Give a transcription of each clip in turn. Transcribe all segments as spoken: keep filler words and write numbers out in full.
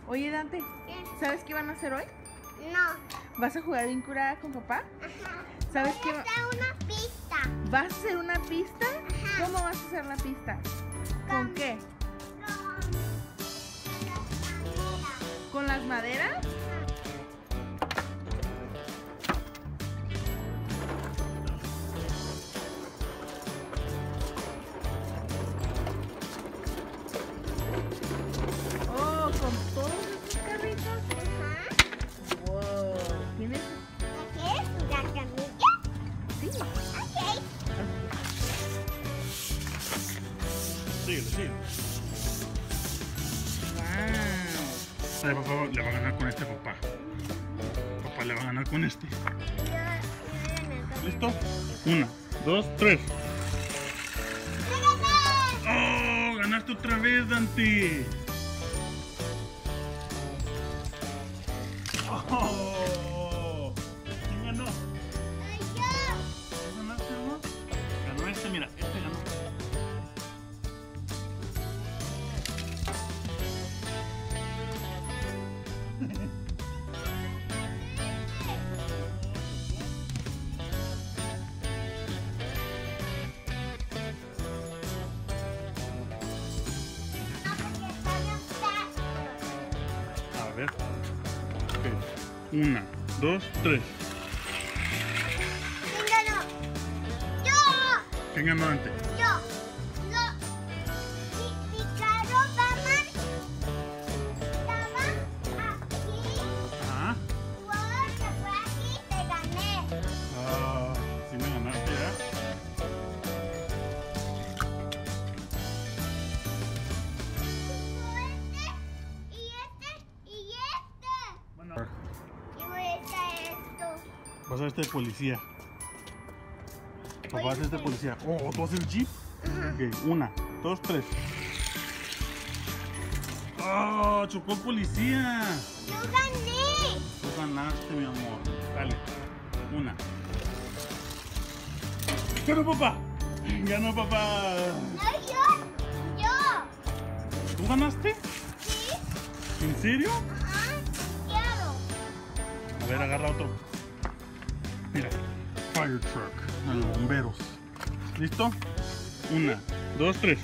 Oye, Dante, ¿sabes qué van a hacer hoy? No. ¿Vas a jugar bien curada con papá? Ajá. ¿Sabes Voy qué? a hacer una pista. ¿Vas a hacer una pista? Ajá. ¿Cómo vas a hacer la pista? ¿Con Con- qué? Con ¿Con las maderas? Oh, con todos estos carritos. Ajá. Wow. ¿Tienes? ¿Qué es? ¿La camilla? Sí. Ok. Síguele, síguele. Wow. Ay, papá le va a ganar con este papá. Papá le va a ganar con este. ¿Listo? Una, dos, tres. ¡Oh! ¡Ganaste otra vez, Dante! ¡Oh! ¿Quién ganó? Ay, yo. ¿Tú ganaste, amor? Ganó este, mira, este ganó. No, porque está bien fácil. A ver. Ok. Una, dos, tres. ¿Quién ganó? ¡Yo! ¿Quién ganó antes? Yo. No. Mi, mi carro va mal. Estaba aquí. Ajá. Wow, se fue aquí y te gané. Ah, sí me ganaste ya. Este, y este, y este. Bueno. Y voy a hacer esto. Vas a este de policía. Papá va a ser este de policía. Oh, ¿tú vas a ser jeep? Ok, una, dos, tres. ¡Ah! ¡Chocó el policía! Yo gané. Tú ganaste, mi amor. Dale. Una. ¡Ganó papá! ¡Ganó papá! No, yo. Yo. ¿Tú ganaste? ¿Sí? ¿En serio? Ajá. Quiero. A ver, agarra otro. Mira. Fire truck. A los bomberos. ¿Listo? Una, dos, tres.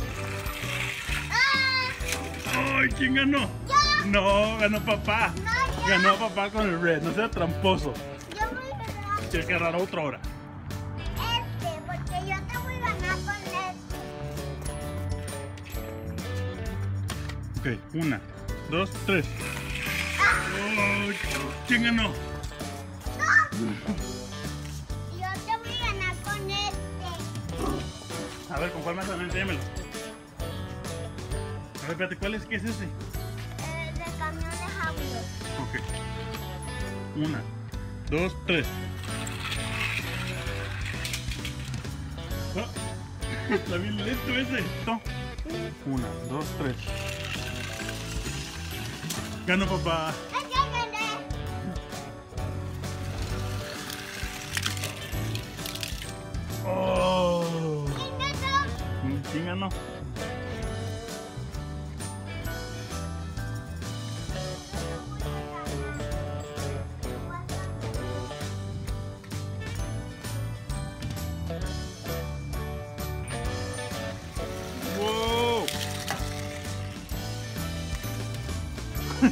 ¡Ah! ¡Ay! ¿Quién ganó? Yo. No, ganó papá. No, yo. Ganó papá con el red. No sea tramposo. Yo voy a ganar Tienes que agarrar otra hora. este, porque yo te voy a ganar con este. Ok, una, dos, tres. Ay, ¿quién ganó? Yo te voy a ganar con este. A ver, ¿con cuál más adelante? Démelo. A ver, espérate, ¿cuál es? ¿Qué es ese? El del camión de Javier. Ok. Una, dos, tres. Ah, está bien lento ese. Listo. Una, dos, tres. Ganó papá. ¡Ay, yo gané! Oh. ¿Quién ganó? ¿Quién ganó? ¡Wow! Con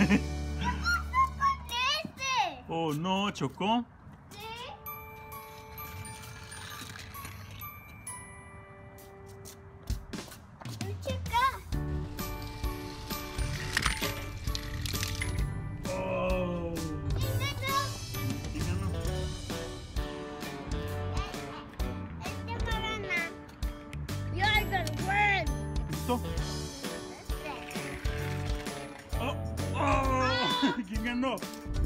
este. Oh no, chocó. ¿Sí? Tú checa. Oh. ¿Quién ganó? ¿Quién ganó? Este va a ganar. You're gonna win. ¿Listo? Este. Oh. Oh. ¿Quién ganó?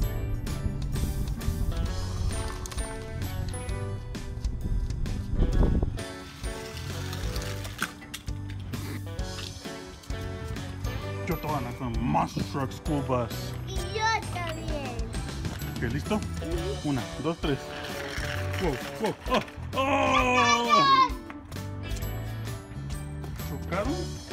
Yo te voy a ganar con Monster Truck School Bus. Y yo también. Ok, ¿listo? Una, dos, tres. Wow, wow. Oh. Oh. ¿Chocaron?